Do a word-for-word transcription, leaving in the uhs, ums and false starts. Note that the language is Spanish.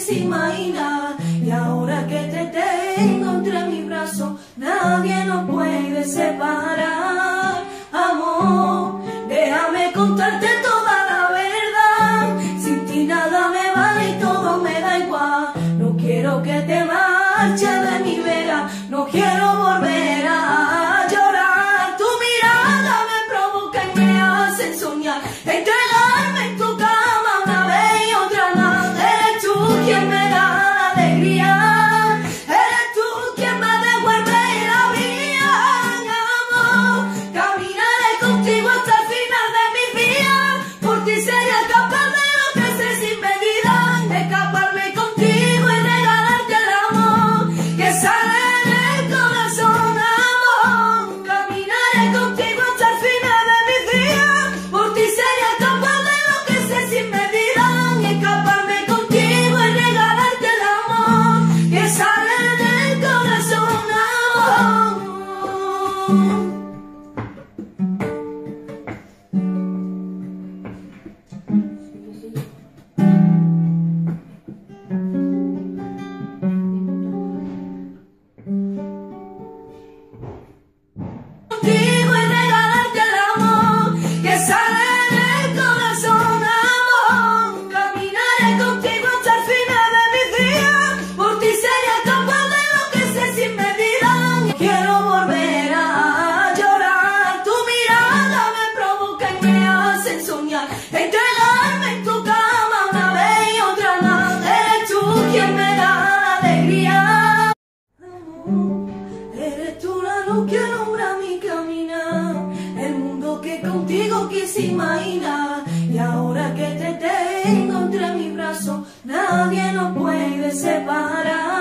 quise imaginar. Y ahora que te tengo entre mis brazos, nadie nos puede separar. Amor, déjame contarte toda la verdad. Sin ti nada me vale y todo me da igual. No quiero que te marches de mi vera, no quiero volver a llorar. Tu mirada me provoca y me hace soñar, entregarme en tu cama una vez y otra más. Eres tú quien me da la alegría, eres tú quien me devuelve la vida. Amor, caminaré contigo hasta el final de mis días. Por ti sería capaz de lo que sé sin medida, escaparme contigo y regalarte el amor que sale del corazón. Amor, caminaré contigo hasta el final de mis días. Por ti sería capaz de lo que sé sin medida, escaparme contigo y regalarte el amor que sale del corazón. Amor. Contigo y regalarte el amor que sale del corazón. Amor, caminaré contigo hasta el final de mis días. Por ti sería capaz de lo que sé sin medida. Quiero volver a llorar. Tu mirada me provoca y me hace soñar, entregarme en tu cama una vez y otra más. Eres tú quien me da la alegría. Amor, eres tú la luz que alumbra mi caminar, el mundo que contigo quise imaginar. Y ahora que te tengo entre mis brazos, nadie nos puede separar.